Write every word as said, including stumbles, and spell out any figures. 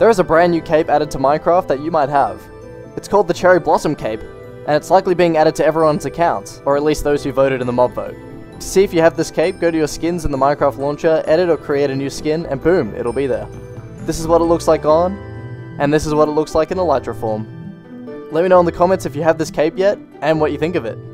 There is a brand new cape added to Minecraft that you might have. It's called the Cherry Blossom Cape, and it's likely being added to everyone's accounts, or at least those who voted in the mob vote. To see if you have this cape, go to your skins in the Minecraft launcher, edit or create a new skin, and boom, it'll be there. This is what it looks like on, and this is what it looks like in Elytra form. Let me know in the comments if you have this cape yet, and what you think of it.